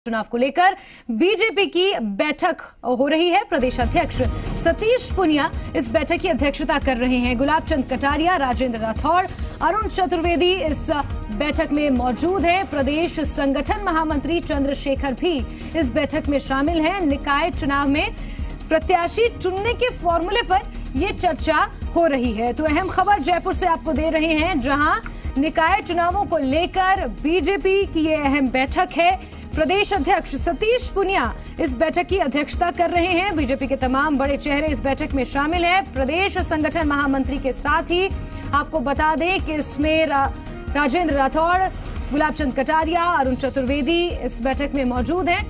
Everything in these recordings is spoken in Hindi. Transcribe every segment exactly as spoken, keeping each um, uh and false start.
चुनाव को लेकर बीजेपी की बैठक हो रही है। प्रदेश अध्यक्ष सतीश पुनिया इस बैठक की अध्यक्षता कर रहे हैं। गुलाब चंद कटारिया, राजेंद्र राठौड़, अरुण चतुर्वेदी इस बैठक में मौजूद हैं। प्रदेश संगठन महामंत्री चंद्रशेखर भी इस बैठक में शामिल हैं। निकाय चुनाव में प्रत्याशी चुनने के फॉर्मूले पर यह चर्चा हो रही है। तो अहम खबर जयपुर से आपको दे रहे हैं, जहां निकाय चुनावों को लेकर बीजेपी की यह अहम बैठक है। प्रदेश अध्यक्ष सतीश पुनिया इस बैठक की अध्यक्षता कर रहे हैं। बीजेपी के तमाम बड़े चेहरे इस बैठक में शामिल हैं। प्रदेश संगठन महामंत्री के साथ ही आपको बता दें कि इसमें रा, राजेंद्र राठौड़, गुलाब चंद कटारिया, अरुण चतुर्वेदी इस बैठक में मौजूद हैं।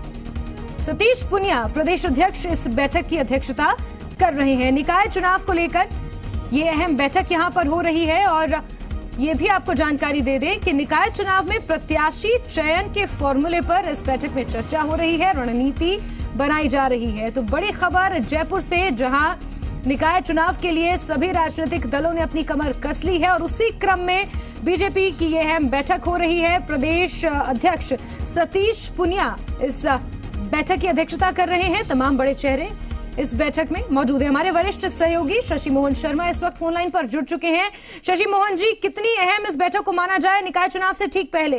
सतीश पुनिया प्रदेश अध्यक्ष इस बैठक की अध्यक्षता कर रहे हैं। निकाय चुनाव को लेकर ये अहम बैठक यहां पर हो रही है और ये भी आपको जानकारी दे दें कि निकाय चुनाव में प्रत्याशी चयन के फॉर्मूले पर इस बैठक में चर्चा हो रही है, रणनीति बनाई जा रही है। तो बड़ी खबर जयपुर से, जहां निकाय चुनाव के लिए सभी राजनीतिक दलों ने अपनी कमर कस ली है और उसी क्रम में बीजेपी की यह अहम बैठक हो रही है। प्रदेश अध्यक्ष सतीश पुनिया इस बैठक की अध्यक्षता कर रहे हैं। तमाम बड़े चेहरे इस बैठक में मौजूद है। हमारे वरिष्ठ सहयोगी शशि मोहन शर्मा इस वक्त फोन लाइन पर जुड़ चुके हैं। शशि मोहन जी, कितनी अहम इस बैठक को माना जाए निकाय चुनाव से ठीक पहले?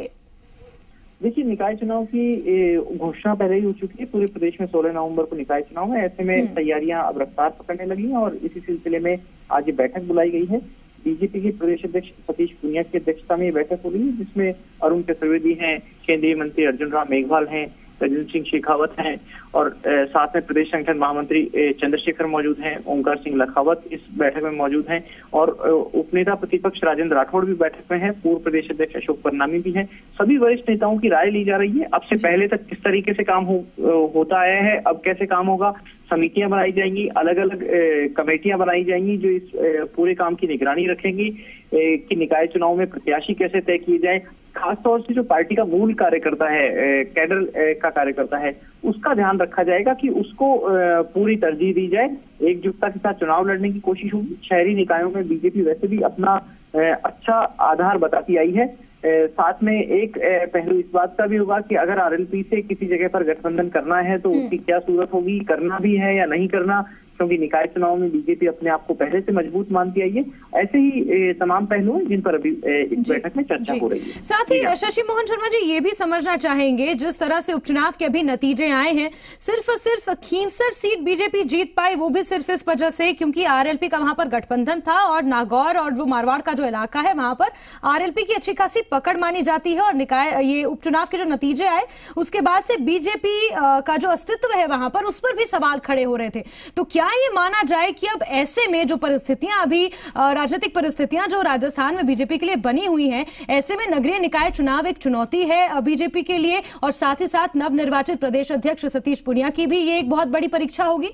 देखिए, निकाय चुनाव की घोषणा पहले ही हो चुकी है। पूरे प्रदेश में सोलह नवंबर को निकाय चुनाव है। ऐसे में तैयारियां अब रफ्तार पकड़ने लगी हैं और इसी सिलसिले में आज ये बैठक बुलाई गई है। बीजेपी के प्रदेश अध्यक्ष सतीश पुनिया की अध्यक्षता में ये बैठक हो रही है, जिसमें अरुण चतुर्वेदी हैं, केंद्रीय मंत्री अर्जुन राम मेघवाल हैं, गजेंद्र सिंह शेखावत हैं और ए, साथ में प्रदेश संगठन महामंत्री चंद्रशेखर मौजूद हैं, ओंकार सिंह लखावत इस बैठक में मौजूद हैं और उपनेता प्रतिपक्ष राजेंद्र राठौड़ भी बैठक में हैं। पूर्व प्रदेश अध्यक्ष अशोक परनामी भी हैं। सभी वरिष्ठ नेताओं की राय ली जा रही है। अब से पहले तक किस तरीके से काम हो, होता आया है, अब कैसे काम होगा, समितियां बनाई जाएंगी, अलग अलग कमेटियां बनाई जाएंगी जो इस ए, पूरे काम की निगरानी रखेंगी कि निकाय चुनाव में प्रत्याशी कैसे तय किए जाए। खासतौर से जो पार्टी का मूल कार्यकर्ता है, कैडर का कार्यकर्ता है, उसका ध्यान रखा जाएगा कि उसको पूरी तरजीह दी जाए। एकजुटता के साथ चुनाव लड़ने की कोशिश होगी। शहरी निकायों में बीजेपी वैसे भी अपना अच्छा आधार बताती आई है। साथ में एक पहलू इस बात का भी होगा कि अगर आरएलपी से किसी जगह पर गठबंधन करना है तो उसकी क्या सूरत होगी, करना भी है या नहीं करना, क्योंकि निकाय चुनाव में बीजेपी अपने आप को पहले से मजबूत मानती आई है। ऐसे ही तमाम पहलू हैं जिन पर अभी इस बैठक में चर्चा हो रही है। साथ ही शशि मोहन शर्मा जी ये भी समझना चाहेंगे, जिस तरह से उपचुनाव के अभी नतीजे आए हैं, सिर्फ और सिर्फ खींवसर सीट बीजेपी जीत पाई, वो भी सिर्फ इस वजह से क्योंकि आरएलपी का वहां पर गठबंधन था और नागौर और वो मारवाड़ का जो इलाका है वहां पर आरएलपी की अच्छी खासी पकड़ मानी जाती है और निकाय ये उपचुनाव के जो नतीजे आए उसके बाद से बीजेपी का जो अस्तित्व है वहां पर, उस पर भी सवाल खड़े हो रहे थे। तो क्या ये माना जाए कि अब ऐसे में जो परिस्थितियां अभी राजनीतिक परिस्थितियां जो राजस्थान में बीजेपी के लिए बनी हुई हैं, ऐसे में नगरीय निकाय चुनाव एक चुनौती है बीजेपी के लिए और साथ ही साथ नवनिर्वाचित प्रदेश अध्यक्ष सतीश पुनिया की भी ये एक बहुत बड़ी परीक्षा होगी?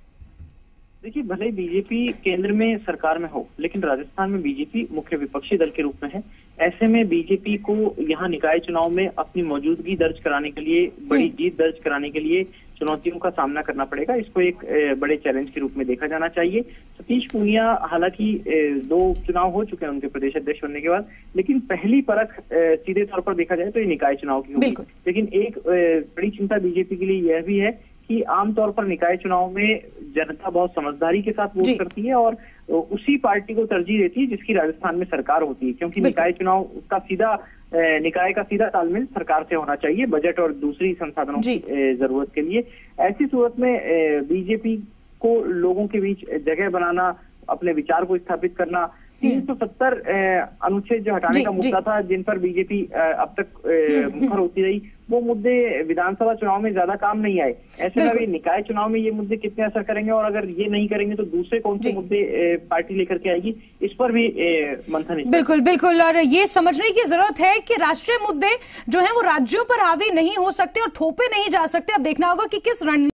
देखिए, भले बीजेपी केंद्र में सरकार में हो, लेकिन राजस्थान में बीजेपी मुख्य विपक्षी दल के रूप में है। ऐसे में बीजेपी को यहाँ निकाय चुनाव में अपनी मौजूदगी दर्ज कराने के लिए, बड़ी जीत दर्ज कराने के लिए चुनौतियों का सामना करना पड़ेगा। इसको एक बड़े चैलेंज के रूप में देखा जाना चाहिए। सतीश पुनिया हालांकि दो चुनाव हो चुके हैं उनके प्रदेश अध्यक्ष होने के बाद, लेकिन पहली परख सीधे तौर पर देखा जाए तो ये निकाय चुनाव की होगी। लेकिन एक बड़ी चिंता बीजेपी के लिए यह भी है कि आमतौर पर निकाय चुनाव में जनता बहुत समझदारी के साथ वोट करती है और उसी पार्टी को तरजीह देती है जिसकी राजस्थान में सरकार होती है, क्योंकि निकाय चुनाव का सीधा निकाय का सीधा तालमेल सरकार से होना चाहिए बजट और दूसरी संसाधनों की जरूरत के लिए। ऐसी सूरत में बीजेपी को लोगों के बीच जगह बनाना, अपने विचार को स्थापित करना, तीन सौ सत्तर अनुच्छेद जो हटाने का मुद्दा था, जिन पर बीजेपी अब तक मुखर होती रही, वो मुद्दे विधानसभा चुनाव में ज्यादा काम नहीं आए। ऐसे में अभी निकाय चुनाव में ये मुद्दे कितने असर करेंगे और अगर ये नहीं करेंगे तो दूसरे कौन से मुद्दे पार्टी लेकर के आएगी, इस पर भी मंथन। बिल्कुल बिल्कुल, और ये समझने की जरूरत है कि राष्ट्रीय मुद्दे जो है वो राज्यों पर हावी नहीं हो सकते और थोपे नहीं जा सकते। अब देखना होगा कि किस रणनीति